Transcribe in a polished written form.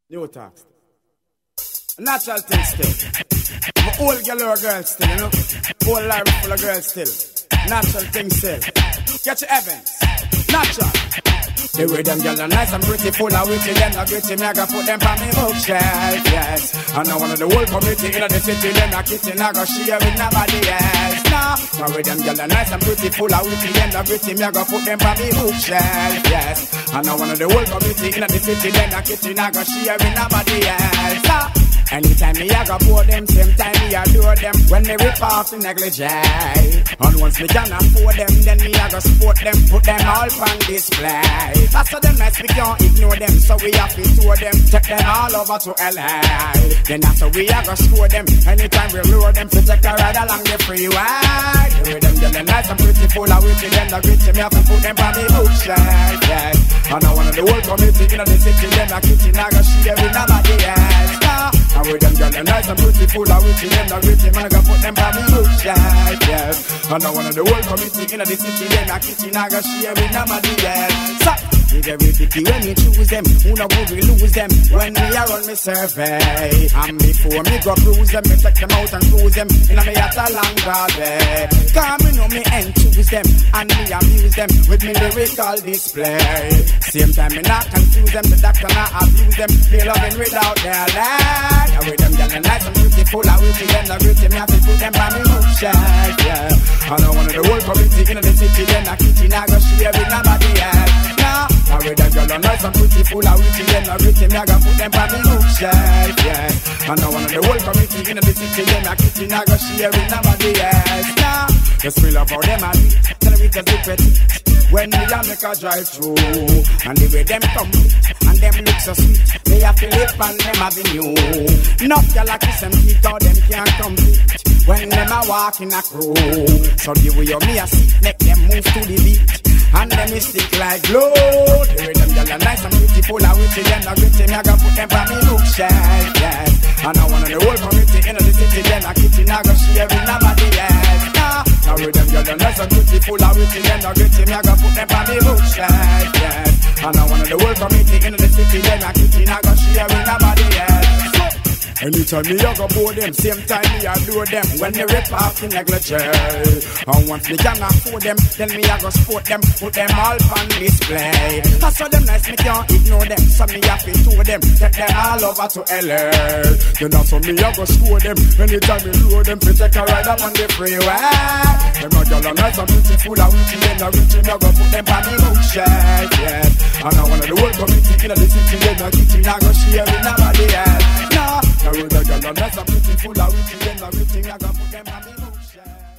New tax. Natural thing still. My old girl or girl still, you know. Whole life full of girls still. Natural thing still. Get your Evans. Natural. The way them girls are nice and pretty, full of witty, them not gritty, me I gotta put them on me bookshelf, yes. And now one of the whole community in the city, them not kitchen, I gotta share with nobody else. Nah, the way them girls are nice and pretty, full of witty, them not gritty, me I gotta put them on me bookshelf, yes. And now one of the whole community in the city, them not kitchen, I gotta share with nobody else. Nah. Anytime me I go pour them, same time me adore them. When me rip off the negligee, and once me can afford them, then me I go support them, put them all on display. That's so them nice, we can't ignore them, so we have to tour them, take them all over to LA. Then after we I go score them, anytime we lure them, to take a ride along the freeway. The way them get nice and pretty, full of witty, them the gritty, me have to put them on me bookshelf, yes. And now one of the whole community in the city, them the kitchen, I go share with nobody else. And with them girls are nice and pretty, full of witty, them the gritty, man I go put them on me bookshelf, yes. And now one of the whole community in the city, them the kitchen, I go share with nobody else. So, with every pity when me choose them, who no good we lose them. When me a run me survey, and before me go cruise them, me take them out and cruise them in a me at a long day. Cause me know me ain't choose them, and me amuse them with me lyrical display. Same time me not confuse them, the doctor not abuse them, they loving without their land. And with them girls nice and beautiful, I will see them the gritty, me have to put them on me bookshelf, yeah. And I one of the whole community in the city, them the kitchen I go share with nobody else. Nah, and with them girls nice and beautiful, I will see them the gritty, me I go put them on me bookshelf, yeah. And I one of the whole community in the city, them the kitchen I go share with nobody else. Nah, just feel up how them a beat, tell them it's a secret. When me a make a drive through, and the way them come and them look so sweet, me a feel it on them avenue. Enough gyal a kiss them teeth, how them can't compete when them a walk in a crew. So the way you me a sit, make them move to the beat, and them is stick like glue. The way them gyal are nice and beautiful, and witty, them a gritty, me a go put them on me bookshelf, yes. And I one of the whole community in the city, them a kitchen, I go share with nobody else. Now with them gyal are nice and beautiful, and witty, them a gritty, me a go put them on me bookshelf, yes. And I one of the whole community in the city, them a kitchen, I go share with nobody else. Anytime me I go board them, same time me I do them. When they rip off the negligee, and once me can afford them, then me I go sport them, put them all on display. That's so them nice, me can't ignore them, so me have to tour them, take them all over to LA. Then that's so me I go score them, anytime me lure them, to take a ride up on the freeway. Them a girl are nice and beautiful, and witty, them a rich, me I go put them on me bookshelf, yes. And I one of the whole community in the city, them a kitchen, I go share with nobody else. Nah. Now with the girl, nice and beautiful, and witty, them a rich, me I go put them on me bookshelf.